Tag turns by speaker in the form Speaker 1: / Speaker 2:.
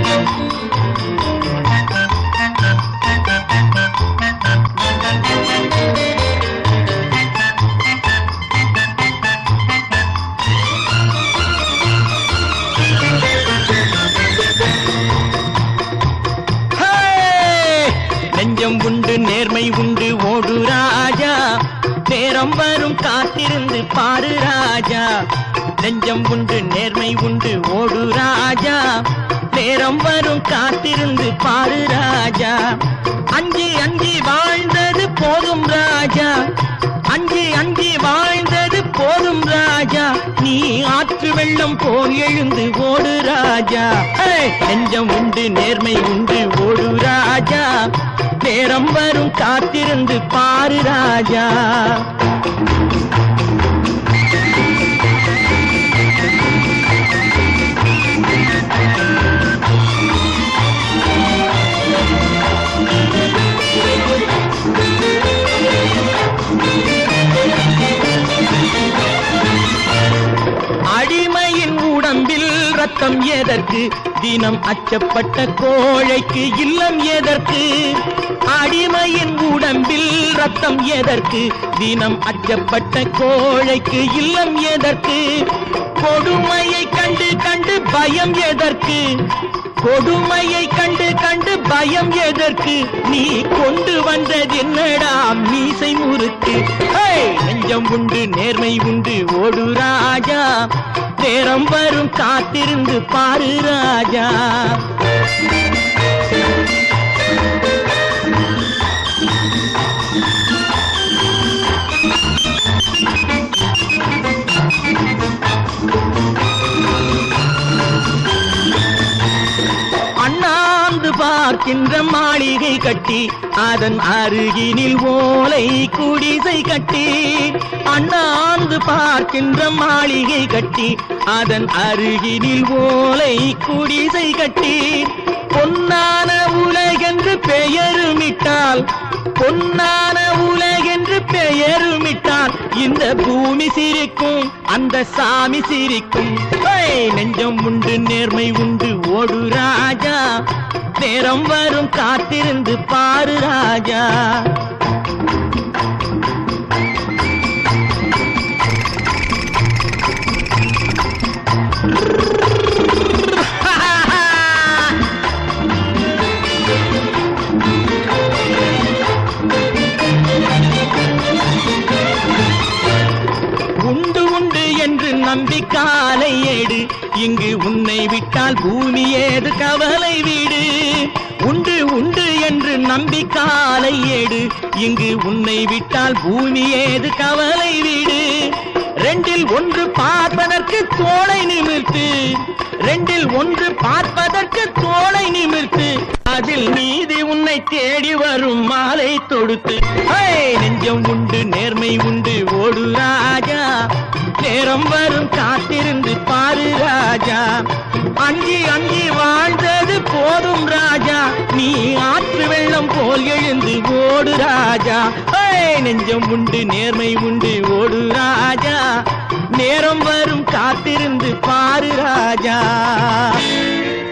Speaker 1: நெஞ்சம் உண்டு நேர்மை உண்டு ஓடு ராஜா, நேரம் வரும் காத்திருந்து பாரு ராஜா. நெஞ்சம் உண்டு நேர்மை உண்டு ஓடு ராஜா, நேரம் வரும் காத்திருந்து பாரு ராஜா. அஞ்சி அஞ்சி வாழ்ந்தது போதும் ராஜா, அஞ்சி அஞ்சி வாழ்ந்தது போதும் ராஜா. நீ ஆற்று வெள்ளம் போல் எழுந்து ஓடு ராஜா. நெஞ்சம் உண்டு நேர்மை உண்டு ஓடு ராஜா, நேரம் வரும் காத்திருந்து பாரு ராஜா. அடிமையின் உடம்பில் ரத்தம் எதற்கு, தினம் அச்சப்பட்ட கோழைக்கு இல்லம் எதற்கு. அடிமையின் உடம்பில் ரத்தம் எதற்கு, தினம் அச்சப்பட்ட கோழைக்கு இல்லம் எதற்கு. கொடுமையை கண்டு கண்டு பயம் எதற்கு, கொடுமையை கண்டு கண்டு பயம் எதற்கு. நீ கொண்டு வந்தது என்னடா மீசை முறுக்கு. நெஞ்சம் உண்டு நேர்மை உண்டு ஓடு ராஜா, நேரம் வரும் காத்திருந்து பாரு ராஜா. அண்ணாந்து பார்க்கின்ற மாளிகை கட்டி, அதன் அருகினில் ஓலை குடிசை கட்டி. அண்ணாந்து பார்க்கின்ற மாளிகை கட்டி, அதன் அருகினில் ஓலை குடிசை கட்டி. பொன்னான உலகென்று பெயருமிட்டால், பொன்னான உலகென்று பெயருமிட்டால் இந்த பூமி சிரிக்கும், அந்த சாமி சிரிக்கும். நெஞ்சம் உண்டு நேர்மை உண்டு ஓடு ராஜா, நேரம் வரும் காத்திருந்து பாரு ராஜா. உண்டு உண்டு என்று நம்பி காலை ஏடு, இங்கு உன்னை விட்டால் பூமி ஏது கவலை வீடு. உண்டு உண்டு என்று நம்பி காலை ஏடு, இங்கு உன்னை விட்டால் பூமி ஏது கவலை வீடு. ரெண்டில் ஒன்று பார்ப்பதற்கு தோளை நிமிர்த்து, ரெண்டில் ஒன்று பார்ப்பதற்கு தோளை நிமிர்த்து. அதில் நீதி உன்னை தேடி வரும் மாலை தொடுத்து. நெஞ்சம் உண்டு நேர்மை உண்டு ஓடு ராஜா, நேரம் வரும் காத்திருந்து பாரு ராஜா. அஞ்சி அஞ்சி வாழ்ந்தது போதும் ராஜா, நீ ஆற்று வெள்ளம் போல் எழுந்து ஓடு ராஜா. நெஞ்சம் உண்டு நேர்மை உண்டு ஓடு ராஜா, நேரம் வரும் காத்திருந்து பாரு ராஜா.